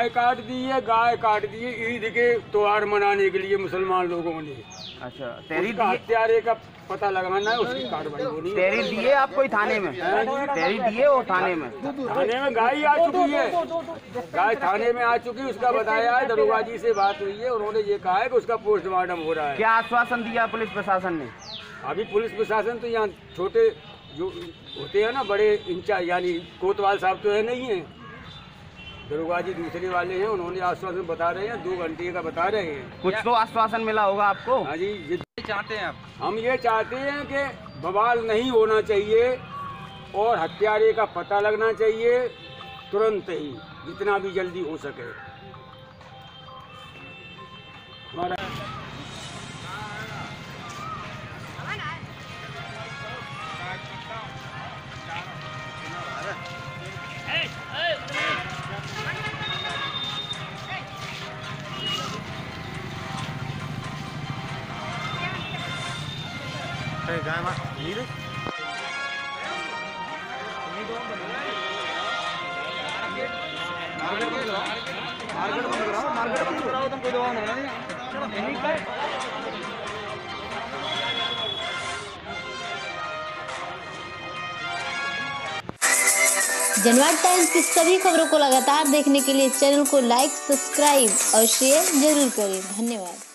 काट दी है, गाय काट दी है ईद के त्योहार मनाने के लिए मुसलमान लोगों ने। अच्छा, तहरीर हत्यारे का पता लगाना है, उसकी कार्रवाई होनी है। तहरीर दिए आपको थाने में? तहरीर दिए वो थाने में? थाने में गाय आ चुकी है, गाय थाने में आ चुकी है। उसका बताया है, दरोगा जी से बात हुई है, उन्होंने ये कहा है कि उसका पोस्टमार्टम हो रहा है। क्या आश्वासन दिया पुलिस प्रशासन ने? अभी पुलिस प्रशासन तो यहाँ छोटे जो होते हैं ना बड़े इंचार्ज, यानी कोतवाल साहब तो है नहीं है, दरोगा जी दूसरे वाले हैं, उन्होंने आश्वासन बता रहे हैं, 2 घंटे का बता रहे हैं। कुछ तो आश्वासन मिला होगा आपको? हाँ जी। ये चाहते हैं आप? हम ये चाहते हैं कि बवाल नहीं होना चाहिए और हत्यारे का पता लगना चाहिए तुरंत ही, जितना भी जल्दी हो सके। हमारा गाय मार नीरे जनवाद टाइम्स की सभी खबरों को लगातार देखने के लिए चैनल को लाइक, सब्सक्राइब और शेयर जरूर करें। धन्यवाद।